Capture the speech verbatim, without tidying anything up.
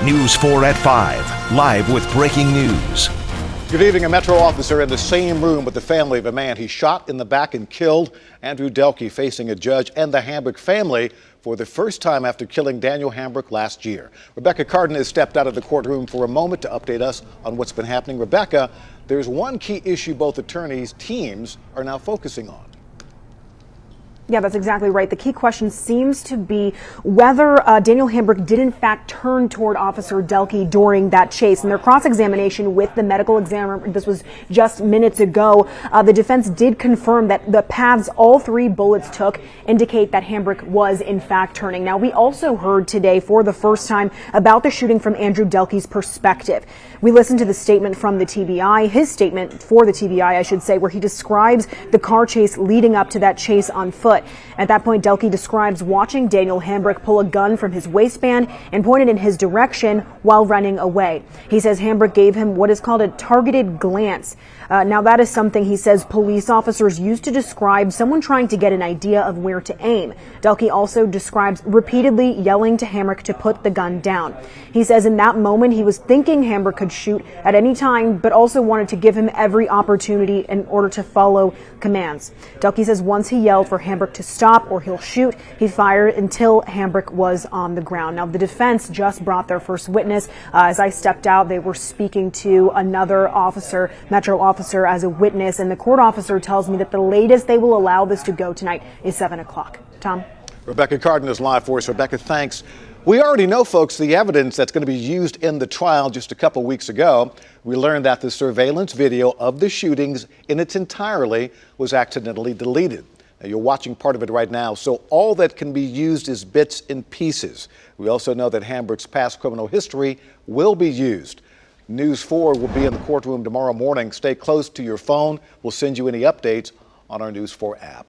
News four at five, live with breaking news. Good evening. A Metro officer in the same room with the family of a man he shot in the back and killed. Andrew Delke facing a judge and the Hambrick family for the first time after killing Daniel Hambrick last year. Rebecca Carden has stepped out of the courtroom for a moment to update us on what's been happening. Rebecca, there's one key issue both attorneys' teams are now focusing on. Yeah, that's exactly right. The key question seems to be whether uh, Daniel Hambrick did in fact turn toward Officer Delke during that chase. In their cross-examination with the medical examiner, this was just minutes ago, uh, the defense did confirm that the paths all three bullets took indicate that Hambrick was in fact turning. Now, we also heard today for the first time about the shooting from Andrew Delke's perspective. We listened to the statement from the T B I, his statement for the T B I, I should say, where he describes the car chase leading up to that chase on foot. At that point, Delke describes watching Daniel Hambrick pull a gun from his waistband and point it in his direction while running away. He says Hambrick gave him what is called a targeted glance. Uh, now, that is something he says police officers use to describe someone trying to get an idea of where to aim. Delke also describes repeatedly yelling to Hambrick to put the gun down. He says in that moment he was thinking Hambrick could shoot at any time, but also wanted to give him every opportunity in order to follow commands. Delke says once he yelled for Hambrick to stop or he'll shoot, he fired until Hambrick was on the ground. Now, the defense just brought their first witness. Uh, as I stepped out, they were speaking to another officer, Metro officer, as a witness, and the court officer tells me that the latest they will allow this to go tonight is seven o'clock. Tom? Rebecca Carden is live for us. Rebecca, thanks. We already know, folks, the evidence that's going to be used in the trial. Just a couple weeks ago, we learned that the surveillance video of the shootings in its entirety was accidentally deleted. Now, you're watching part of it right now, so all that can be used is bits and pieces. We also know that Hambrick's past criminal history will be used. News four will be in the courtroom tomorrow morning. Stay close to your phone. We'll send you any updates on our News four app.